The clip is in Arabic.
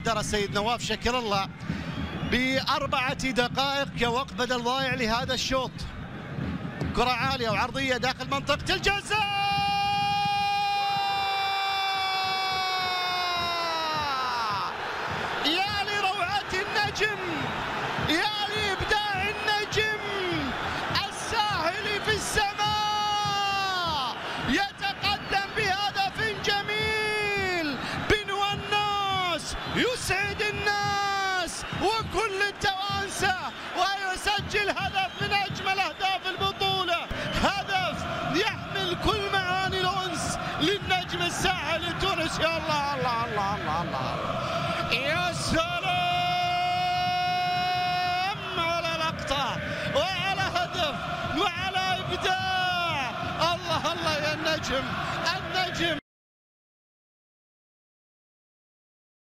تصدر السيد نواف شكر الله ب4 دقائق كوقت بدل ضايع لهذا الشوط. كرة عالية وعرضية داخل منطقة الجزاء، يا لروعة النجم، يا لإبداع النجم الساهل في السماء، يتقدم بهدف جميل بنوى الناس، يسعد الناس وكل التوانسة، ويسجل هدف من أجمل أهداف البطولة، هدف يحمل كل معاني الأنس للنجم الساحل التونسي. الله الله الله الله الله، يا سلام على لقطة وعلى هدف وعلى إبداع. الله الله يا النجم